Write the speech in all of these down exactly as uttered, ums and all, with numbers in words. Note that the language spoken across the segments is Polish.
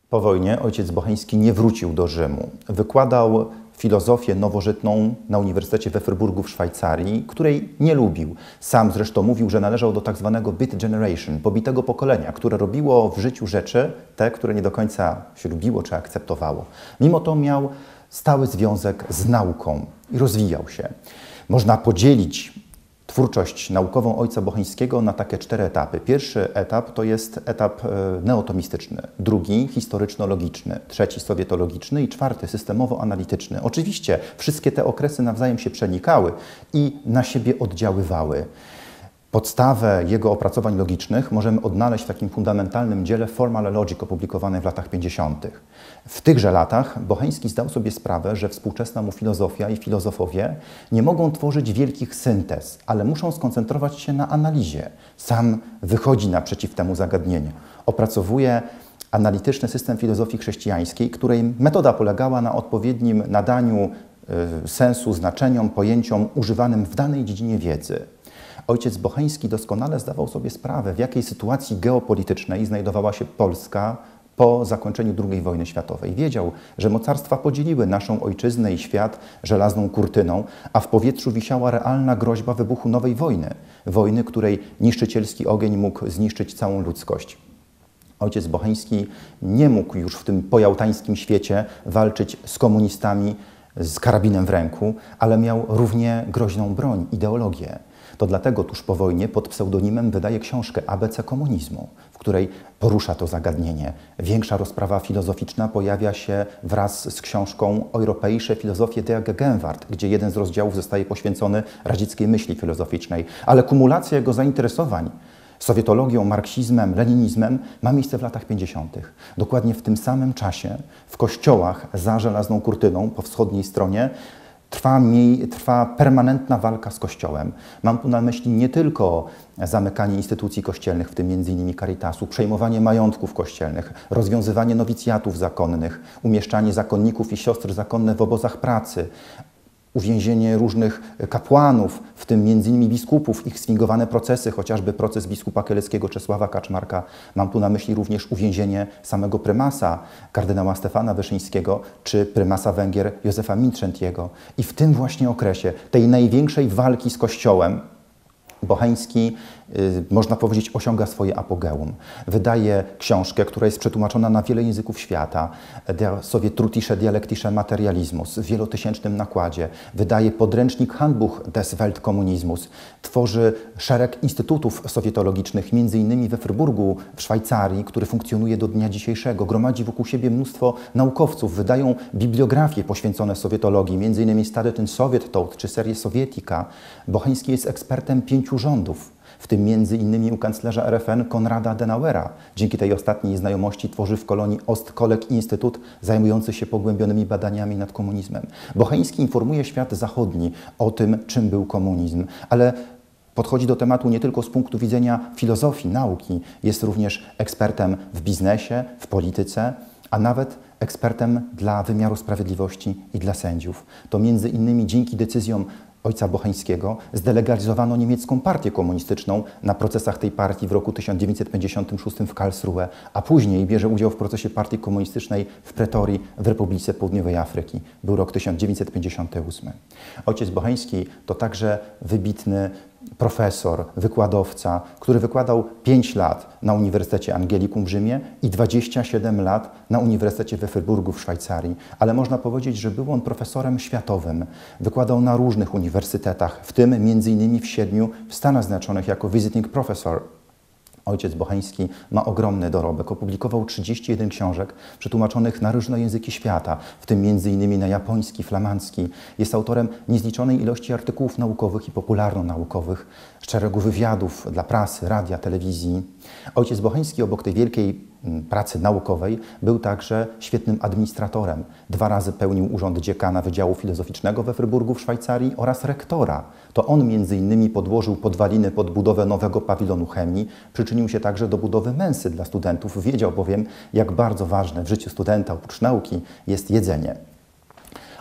Po wojnie ojciec Bocheński nie wrócił do Rzymu. Wykładał filozofię nowożytną na Uniwersytecie we Fryburgu w Szwajcarii, której nie lubił. Sam zresztą mówił, że należał do tak zwanego bit generation, pobitego pokolenia, które robiło w życiu rzeczy, te, które nie do końca się lubiło czy akceptowało. Mimo to miał stały związek z nauką i rozwijał się. Można podzielić twórczość naukową ojca Bocheńskiego na takie cztery etapy. Pierwszy etap to jest etap neotomistyczny, drugi historyczno-logiczny, trzeci sowietologiczny i czwarty systemowo-analityczny. Oczywiście wszystkie te okresy nawzajem się przenikały i na siebie oddziaływały. Podstawę jego opracowań logicznych możemy odnaleźć w takim fundamentalnym dziele Formal Logic opublikowanym w latach pięćdziesiątych. W tychże latach Bocheński zdał sobie sprawę, że współczesna mu filozofia i filozofowie nie mogą tworzyć wielkich syntez, ale muszą skoncentrować się na analizie. Sam wychodzi naprzeciw temu zagadnieniu. Opracowuje analityczny system filozofii chrześcijańskiej, której metoda polegała na odpowiednim nadaniu y, sensu znaczeniom, pojęciom używanym w danej dziedzinie wiedzy. Ojciec Bocheński doskonale zdawał sobie sprawę, w jakiej sytuacji geopolitycznej znajdowała się Polska po zakończeniu drugiej wojny światowej. Wiedział, że mocarstwa podzieliły naszą ojczyznę i świat żelazną kurtyną, a w powietrzu wisiała realna groźba wybuchu nowej wojny. Wojny, której niszczycielski ogień mógł zniszczyć całą ludzkość. Ojciec Bocheński nie mógł już w tym pojałtańskim świecie walczyć z komunistami z karabinem w ręku, ale miał równie groźną broń, ideologię. To dlatego tuż po wojnie pod pseudonimem wydaje książkę A B C komunizmu, w której porusza to zagadnienie. Większa rozprawa filozoficzna pojawia się wraz z książką Europäische Philosophie der Gegenwart, gdzie jeden z rozdziałów zostaje poświęcony radzieckiej myśli filozoficznej. Ale kumulacja jego zainteresowań sowietologią, marksizmem, leninizmem ma miejsce w latach pięćdziesiątych. Dokładnie w tym samym czasie w kościołach za żelazną kurtyną po wschodniej stronie Trwa, mi, trwa permanentna walka z Kościołem. Mam tu na myśli nie tylko zamykanie instytucji kościelnych, w tym między innymi Caritasu, przejmowanie majątków kościelnych, rozwiązywanie nowicjatów zakonnych, umieszczanie zakonników i siostr zakonne w obozach pracy, uwięzienie różnych kapłanów, w tym między innymi biskupów, ich sfingowane procesy, chociażby proces biskupa kieleckiego Czesława Kaczmarka. Mam tu na myśli również uwięzienie samego prymasa, kardynała Stefana Wyszyńskiego, czy prymasa Węgier Józefa Minczętiego. I w tym właśnie okresie, tej największej walki z Kościołem, Bocheński, y, można powiedzieć, osiąga swoje apogeum. Wydaje książkę, która jest przetłumaczona na wiele języków świata, Der Sowjetrutische Dialektische Materialismus, w wielotysięcznym nakładzie. Wydaje podręcznik Handbuch des Weltkommunismus. Tworzy szereg instytutów sowietologicznych, między innymi we Fryburgu w Szwajcarii, który funkcjonuje do dnia dzisiejszego. Gromadzi wokół siebie mnóstwo naukowców. Wydają bibliografie poświęcone sowietologii, między innymi Studied in Soviet Thought czy serię Sowietika. Bocheński jest ekspertem pięciu rządów, w tym między innymi u kanclerza R F N Konrada Adenauera. Dzięki tej ostatniej znajomości tworzy w kolonii Ostkolleg instytut zajmujący się pogłębionymi badaniami nad komunizmem. Bocheński informuje świat zachodni o tym, czym był komunizm, ale podchodzi do tematu nie tylko z punktu widzenia filozofii, nauki. Jest również ekspertem w biznesie, w polityce, a nawet ekspertem dla wymiaru sprawiedliwości i dla sędziów. To między innymi dzięki decyzjom ojca Bocheńskiego zdelegalizowano niemiecką partię komunistyczną na procesach tej partii w roku tysiąc dziewięćset pięćdziesiątym szóstym w Karlsruhe, a później bierze udział w procesie partii komunistycznej w Pretorii w Republice Południowej Afryki. Był rok tysiąc dziewięćset pięćdziesiąty ósmy. Ojciec Bocheński to także wybitny profesor, wykładowca, który wykładał pięć lat na Uniwersytecie Angelicum w Rzymie i dwadzieścia siedem lat na Uniwersytecie we Fryburgu w Szwajcarii. Ale można powiedzieć, że był on profesorem światowym. Wykładał na różnych uniwersytetach, w tym między innymi w siedmiu w Stanach Zjednoczonych jako visiting professor. Ojciec Bocheński ma ogromny dorobek. Opublikował trzydzieści jeden książek przetłumaczonych na różne języki świata, w tym między innymi na japoński, flamandzki. Jest autorem niezliczonej ilości artykułów naukowych i popularno-naukowych, szeregu wywiadów dla prasy, radia, telewizji. Ojciec Bocheński obok tej wielkiej pracy naukowej był także świetnym administratorem. Dwa razy pełnił urząd dziekana Wydziału Filozoficznego we Fryburgu w Szwajcarii oraz rektora. To on między innymi podłożył podwaliny pod budowę nowego pawilonu chemii, przyczynił się także do budowy mensy dla studentów. Wiedział bowiem, jak bardzo ważne w życiu studenta oprócz nauki jest jedzenie.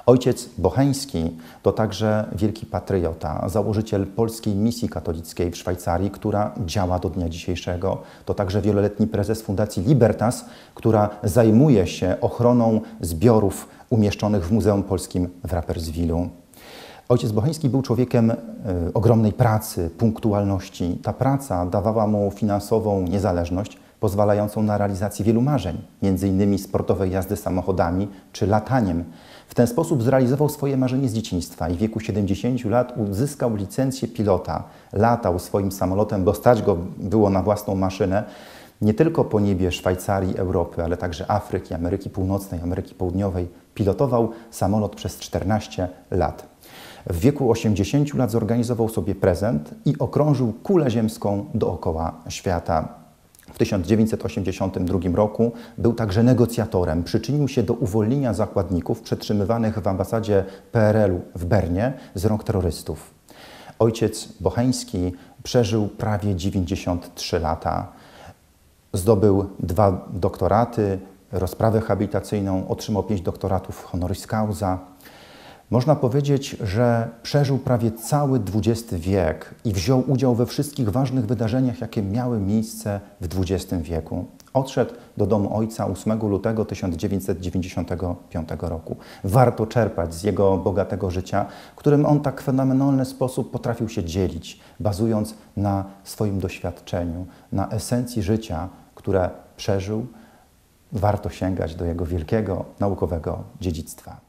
Ojciec Bocheński to także wielki patriota, założyciel Polskiej Misji Katolickiej w Szwajcarii, która działa do dnia dzisiejszego. To także wieloletni prezes Fundacji Libertas, która zajmuje się ochroną zbiorów umieszczonych w Muzeum Polskim w Rapperswilu. Ojciec Bocheński był człowiekiem y, ogromnej pracy, punktualności. Ta praca dawała mu finansową niezależność, pozwalającą na realizację wielu marzeń, między innymi sportowej jazdy samochodami czy lataniem. W ten sposób zrealizował swoje marzenie z dzieciństwa i w wieku siedemdziesięciu lat uzyskał licencję pilota. Latał swoim samolotem, bo stać go było na własną maszynę, nie tylko po niebie Szwajcarii, Europy, ale także Afryki, Ameryki Północnej, Ameryki Południowej. Pilotował samolot przez czternaście lat. W wieku osiemdziesięciu lat zorganizował sobie prezent i okrążył kulę ziemską dookoła świata. W tysiąc dziewięćset osiemdziesiątym drugim roku był także negocjatorem. Przyczynił się do uwolnienia zakładników przetrzymywanych w ambasadzie P R L-u w Bernie z rąk terrorystów. Ojciec Bocheński przeżył prawie dziewięćdziesiąt trzy lata. Zdobył dwa doktoraty, rozprawę habilitacyjną, otrzymał pięć doktoratów honoris causa. Można powiedzieć, że przeżył prawie cały dwudziesty wiek i wziął udział we wszystkich ważnych wydarzeniach, jakie miały miejsce w dwudziestym wieku. Odszedł do domu ojca ósmego lutego tysiąc dziewięćset dziewięćdziesiątego piątego roku. Warto czerpać z jego bogatego życia, którym on tak w fenomenalny sposób potrafił się dzielić, bazując na swoim doświadczeniu, na esencji życia, które przeżył. Warto sięgać do jego wielkiego naukowego dziedzictwa.